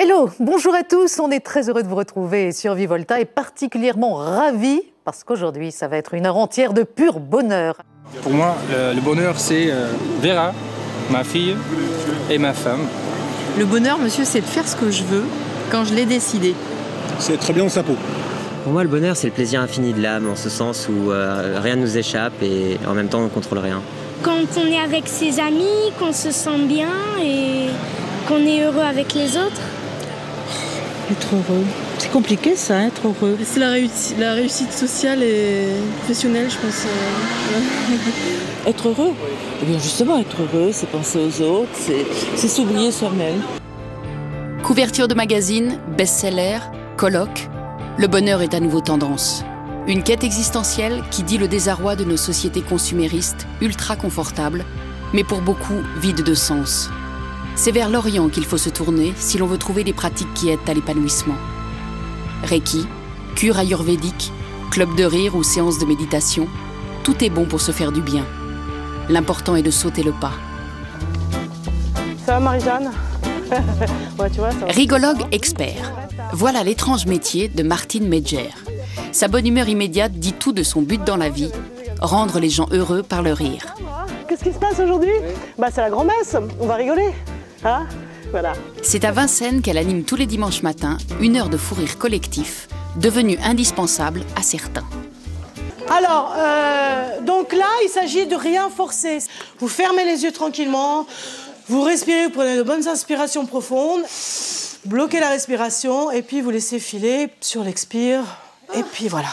Hello, bonjour à tous, on est très heureux de vous retrouver sur Vivolta et particulièrement ravis parce qu'aujourd'hui ça va être une heure entière de pur bonheur. Pour moi, le bonheur c'est Vera, ma fille et ma femme. Le bonheur, monsieur, c'est de faire ce que je veux quand je l'ai décidé. C'est être très bien dans sa peau. Pour moi, le bonheur, c'est le plaisir infini de l'âme, en ce sens où rien ne nous échappe et en même temps, on ne contrôle rien. Quand on est avec ses amis, qu'on se sent bien et qu'on est heureux avec les autres. Être heureux. C'est compliqué ça, être heureux. C'est la réussite sociale et professionnelle, je pense. Être heureux. Eh bien justement, être heureux, c'est penser aux autres, c'est s'oublier soi-même. Couverture de magazine, best-seller, colloque, le bonheur est à nouveau tendance. Une quête existentielle qui dit le désarroi de nos sociétés consuméristes ultra confortables, mais pour beaucoup vides de sens. C'est vers l'Orient qu'il faut se tourner si l'on veut trouver des pratiques qui aident à l'épanouissement. Reiki, cure ayurvédique, club de rire ou séance de méditation, tout est bon pour se faire du bien. L'important est de sauter le pas. Ça va Marie-Jeanne? Ouais, tu vois, ça va. Rigologue expert. Voilà l'étrange métier de Martine Medger. Sa bonne humeur immédiate dit tout de son but dans la vie, rendre les gens heureux par le rire. Qu'est-ce qui se passe aujourd'hui? Bah c'est la grand-messe, on va rigoler. Hein? Voilà. C'est à Vincennes qu'elle anime tous les dimanches matins une heure de fou rire collectif, devenue indispensable à certains. Alors, donc là, il s'agit de rien forcer. Vous fermez les yeux tranquillement, vous respirez, vous prenez de bonnes inspirations profondes, bloquez la respiration et puis vous laissez filer sur l'expire. Et puis voilà.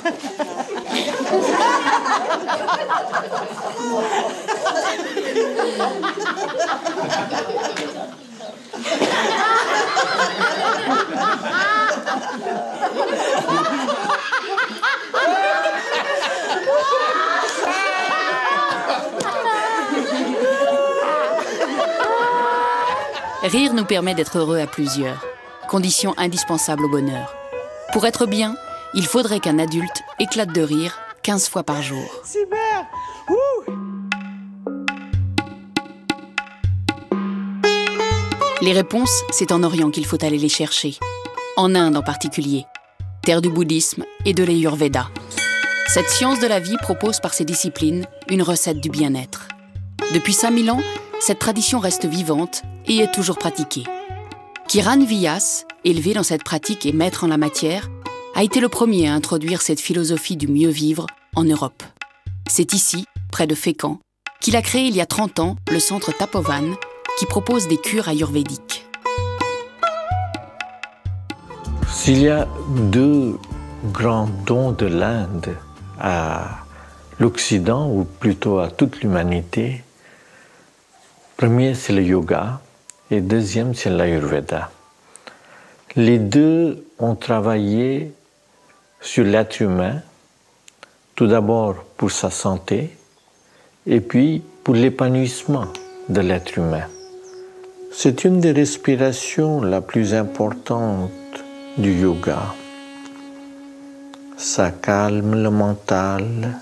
Rire nous permet d'être heureux à plusieurs, condition indispensable au bonheur. Pour être bien, il faudrait qu'un adulte éclate de rire 15 fois par jour. Super! Ouh! Les réponses, c'est en Orient qu'il faut aller les chercher. En Inde en particulier, terre du bouddhisme et de l'Ayurveda. Cette science de la vie propose par ses disciplines une recette du bien-être. Depuis 5000 ans, cette tradition reste vivante et est toujours pratiquée. Kiran Vyas, élevé dans cette pratique et maître en la matière, a été le premier à introduire cette philosophie du mieux vivre en Europe. C'est ici, près de Fécamp, qu'il a créé il y a 30 ans le centre Tapovan, qui propose des cures ayurvédiques. S'il y a deux grands dons de l'Inde à l'Occident, ou plutôt à toute l'humanité, premier c'est le yoga et deuxième c'est l'Ayurveda. Les deux ont travaillé sur l'être humain, tout d'abord pour sa santé, et puis pour l'épanouissement de l'être humain. C'est une des respirations la plus importante du yoga. Ça calme le mental.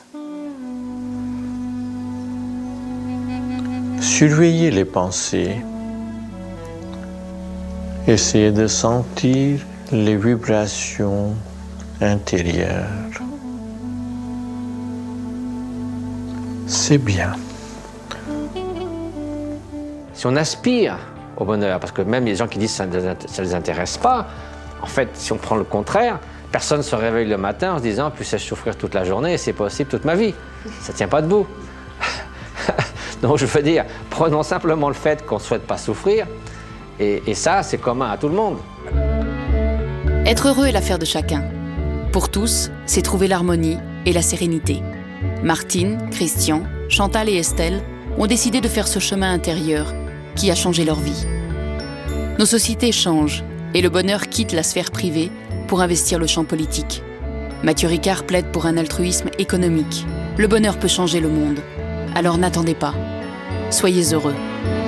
Surveillez les pensées. Essayez de sentir les vibrations intérieures. C'est bien. Si on aspire au bonheur, parce que même les gens qui disent que ça ne les intéresse pas, en fait, si on prend le contraire, personne ne se réveille le matin en se disant « puisse-je souffrir toute la journée et c'est possible toute ma vie ». Ça ne tient pas debout. Donc je veux dire, prenons simplement le fait qu'on ne souhaite pas souffrir, et ça, c'est commun à tout le monde. Être heureux est l'affaire de chacun. Pour tous, c'est trouver l'harmonie et la sérénité. Martine, Christian, Chantal et Estelle ont décidé de faire ce chemin intérieur qui a changé leur vie. Nos sociétés changent et le bonheur quitte la sphère privée pour investir le champ politique. Mathieu Ricard plaide pour un altruisme économique. Le bonheur peut changer le monde. Alors n'attendez pas. Soyez heureux.